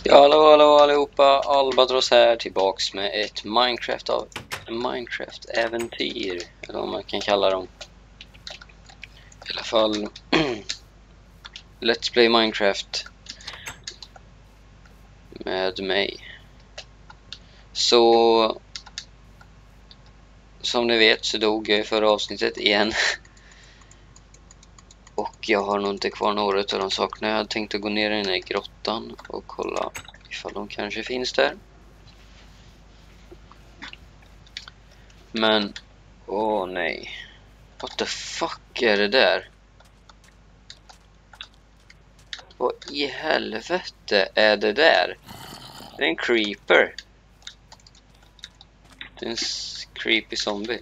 Ja, hallå allihopa, Albatros här tillbaks med ett Minecraft-äventyr, eller vad man kan kalla dem. I alla fall Let's Play Minecraft med mig. Så som ni vet så dog jag i förra avsnittet igen. Och jag har nog inte kvar några av de sakerna. Jag hade tänkt att gå ner i den här grottan och kolla ifall de kanske finns där. Men, åh nej. What the fuck är det där? Vad i helvete är det där? Det är en creeper. Det är en creepy zombie.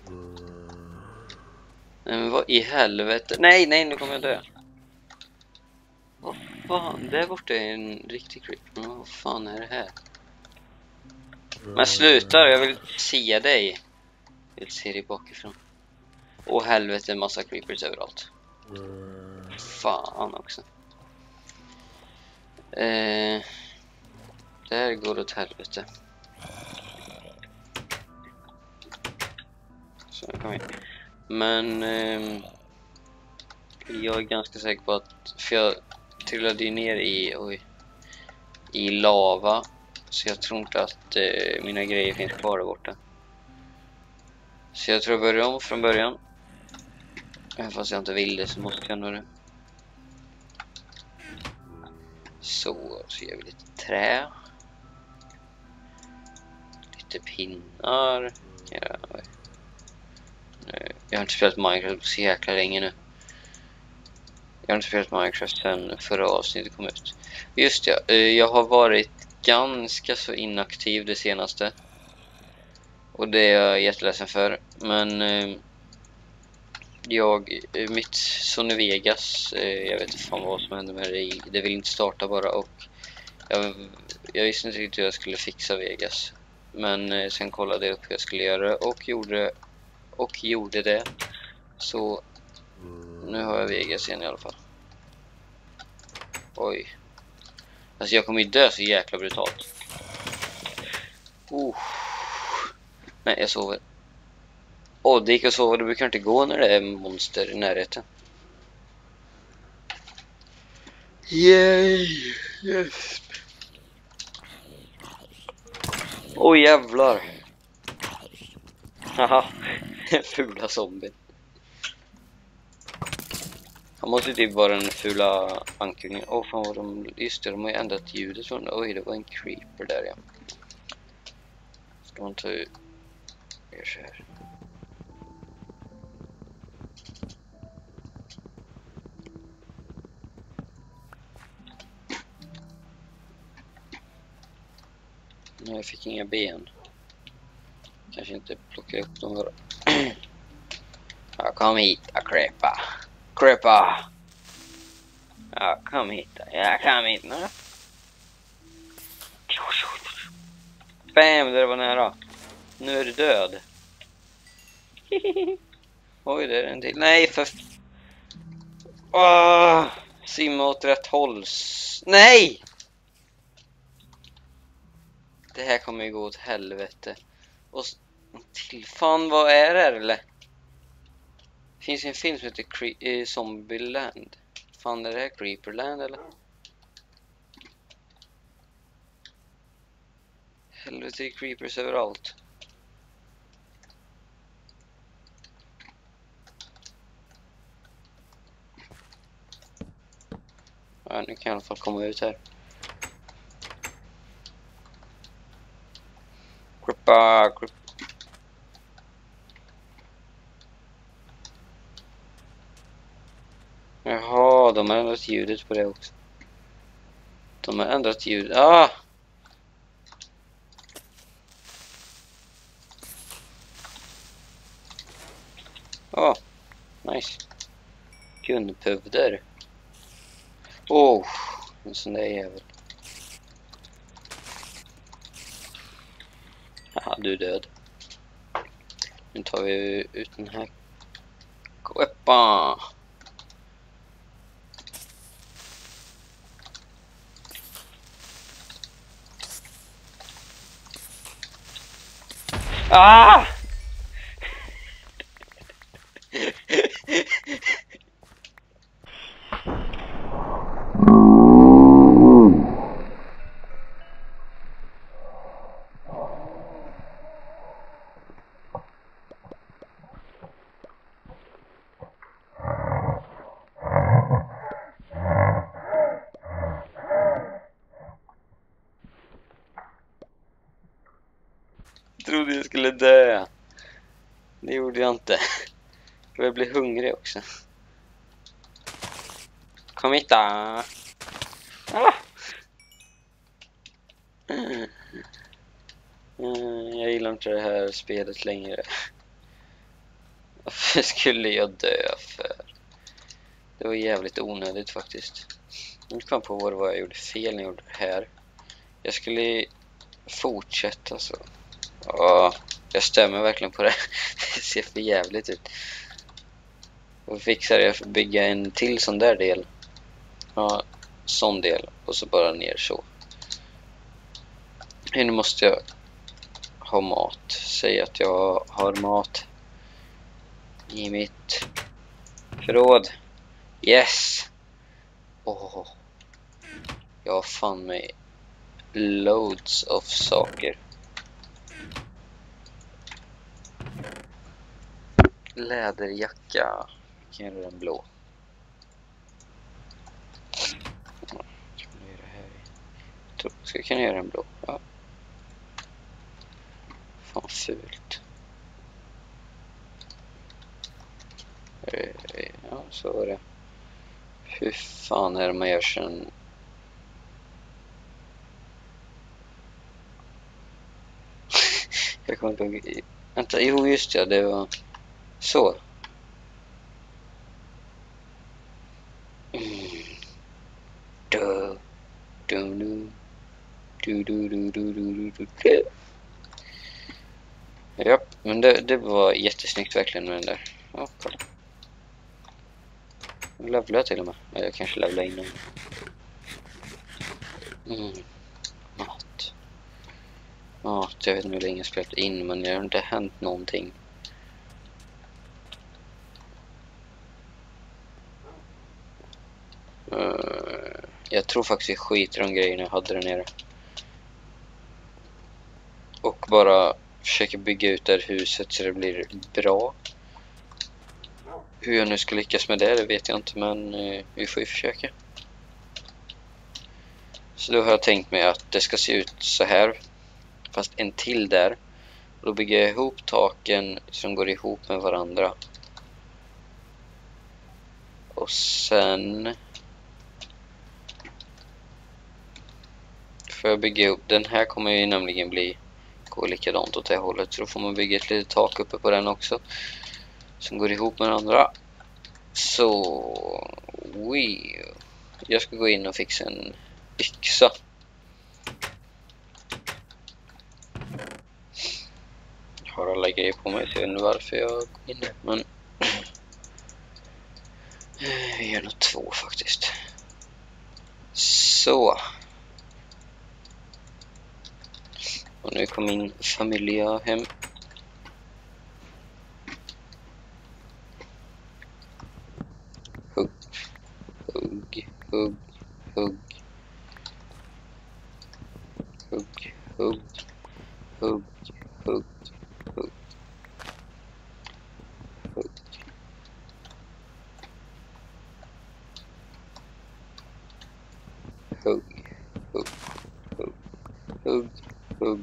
Men vad i helvete? Nej, nu kommer jag dö. Vad fan? Där borta är en riktig creeper. Men vad fan är det här? Men sluta, jag vill se dig. Jag vill se dig bakifrån. Åh helvete, en massa creepers överallt. Fan också. Där går det åt helvete. Så kom igen. Men jag är ganska säker på att, för jag trillade ju ner i lava, så jag tror inte att mina grejer finns kvar där borta. Så jag tror jag börjar om från början. Även fast jag inte vill det så måste jag nog det. Så gör vi lite trä. Lite pinnar. Ja, jag har inte spelat Minecraft så jäkla länge nu. Jag har inte spelat Minecraft sedan förra avsnittet kom ut. Just ja, jag har varit ganska så inaktiv det senaste. Och det är jag jätteledsen för. Men mitt Sony Vegas, jag vet inte fan vad som hände med det. Det vill inte starta bara, och jag visste inte riktigt hur jag skulle fixa Vegas. Men sen kollade jag upp hur jag skulle göra och gjorde det. Så nu har jag Vegas igen i alla fall. Oj. Alltså jag kommer ju dö så jäkla brutalt. Nej, jag sover. Det gick att sova. Det brukar inte gå när det är monster i närheten. Yay! Yes. Jävlar. Haha. Fula zombie. Han måste typ vara den fula ankungen. Fan vad just det, de har ju ändrat ljudet från det. Oj, det var en creeper där, ja. Ska man ta ut... Gör så här. Nej, jag fick inga ben. Kanske inte plocka upp dem bara. Ja, kom hit, creeper. Ja, kom hit. Nu. Bam, det var nära. Nu är du död. Oj, det är en till. Nej, för... simma åt rätt håll. Nej! Det här kommer ju gå åt helvete. Och till fan, vad är det eller? Det finns en film som heter Zombieland. Fan, är det här Creeperland eller? Helvete, det är creepers överallt. Ja, nu kan jag i alla fall komma ut här. Creeper. Jaha, de har ändrat ljudet på det också. De har ändrat ljudet. Nice. Gunpövder. En sån där jävel. Jaha, du är död. Nu tar vi ut den här. Queppa. Ah! Jag trodde jag skulle dö. Det gjorde jag inte. Jag blev hungrig också. Kom hit då. Ah! Jag gillar inte det här spelet längre. Varför skulle jag dö för? Det var jävligt onödigt faktiskt. Jag kom på vad jag gjorde fel när jag gjorde det här. Jag skulle fortsätta så. Ja, jag stämmer verkligen på det. Det ser för jävligt ut. Och fixar jag för att bygga en till sån där del. Ja, sån del. Och så bara ner så. Nu måste jag ha mat. Säg att jag har mat i mitt förråd. Yes! Åh. Jag har fan mig loads of saker. Läderjacka. Jag kan göra den blå. Ska jag kunna göra den blå? Ja. Fan fult. Ja, så var det. Hur fan är det man gör sen? Jag kommer inte ihåg. Vänta, jo just det, det var så. Ja, men det var jättesnyggt verkligen med den där. Ja, kolla. Jag levlar till och med. Eller jag kanske levlar innan. Mat. Mat, jag vet inte hur länge jag spelat in, men det har inte hänt någonting. Jag tror faktiskt jag skiter om grejerna jag hade där nere. Och bara försöker bygga ut det här huset så det blir bra. Hur jag nu ska lyckas med det vet jag inte, men vi får ju försöka. Så då har jag tänkt mig att det ska se ut så här. Fast en till där. Och då bygger jag ihop taken som går ihop med varandra. Och sen får jag bygga ihop. Den här kommer ju nämligen gå likadant åt det hållet. Så då får man bygga ett litet tak uppe på den också. Som går ihop med varandra. Så jag ska gå in och fixa en yxa. Jag har alla grejer på mig så jag vet inte varför jag går in. Men vi gör nog 2 faktiskt. Så. Och nu kommer min familj hem. Hugg, hugg, hugg, hugg. Hugg, hugg, hugg, hugg, hugg. Hugg. Hugg, hugg, hugg, hugg, hugg.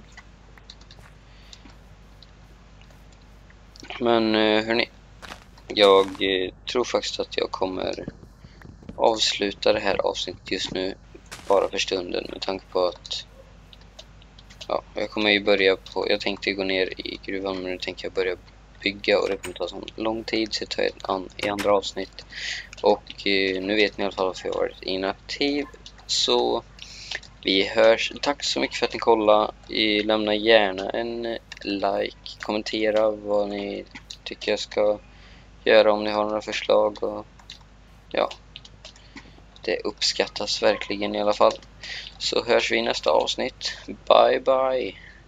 Men hörni, jag tror faktiskt att jag kommer avsluta det här avsnittet just nu, bara för stunden, med tanke på att jag kommer ju börja på, jag tänkte gå ner i gruvan, men nu tänker jag börja bygga och det kommer ta så lång tid, så jag tar i andra avsnitt. Och nu vet ni i alla fall varför jag har varit inaktiv. Så vi hörs. Tack så mycket för att ni kollade. Lämna gärna en like. Kommentera vad ni tycker jag ska göra, om ni har några förslag. Och ja, det uppskattas verkligen i alla fall. Så hörs vi i nästa avsnitt. Bye bye.